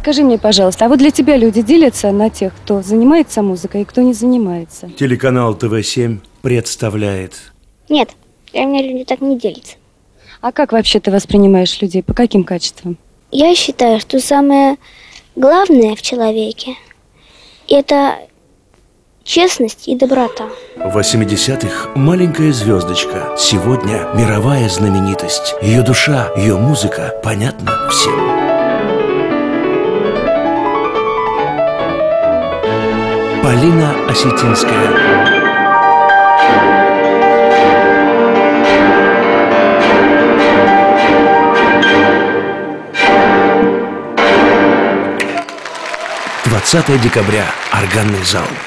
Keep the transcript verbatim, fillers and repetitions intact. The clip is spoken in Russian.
Скажи мне, пожалуйста, а вот для тебя люди делятся на тех, кто занимается музыкой и кто не занимается? Телеканал Т В семь представляет. Нет, для меня люди так не делятся. А как вообще ты воспринимаешь людей? По каким качествам? Я считаю, что самое главное в человеке – это честность и доброта. В восьмидесятых маленькая звездочка. Сегодня мировая знаменитость. Ее душа, ее музыка понятна всем. Полина Осетинская. двадцатое декабря. Органный зал.